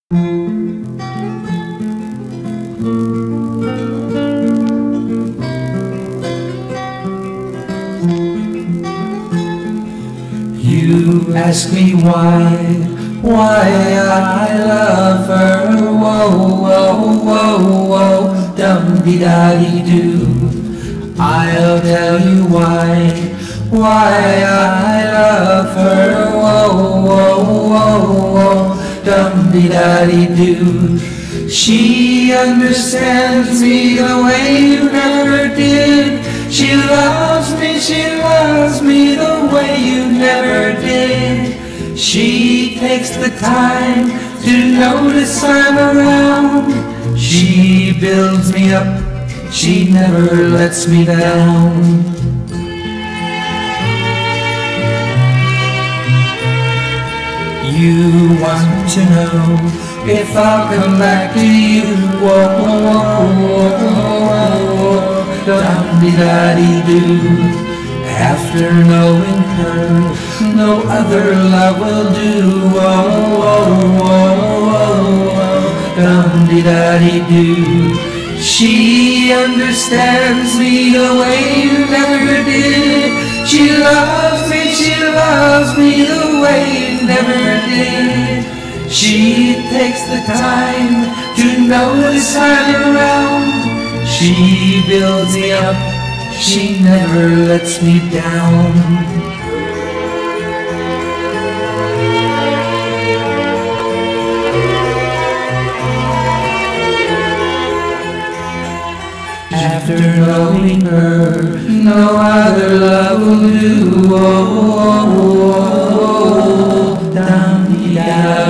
You ask me why I love her. Whoa, whoa, whoa, whoa, dum-de-da-dee-doo. I'll tell you why I love her. Whoa, whoa, whoa, whoa, dum-de-da-dee-doo. She understands me the way you never did. She loves me the way you never did. She takes the time to notice I'm around. She builds me up, she never lets me down. You want to know if I'll come back to you. Whoa, whoa, whoa, whoa, whoa, dum-de-da-dee-doo. After knowing her, no other love will do. Whoa, whoa, whoa, whoa, dum-de-da-dee-doo. She understands me the way you never did. She loves me the way you never did. She takes the time to notice I'm around. She builds me up, she never lets me down. After knowing her, no other love will do. Oh, oh, oh, oh, dum-de-da.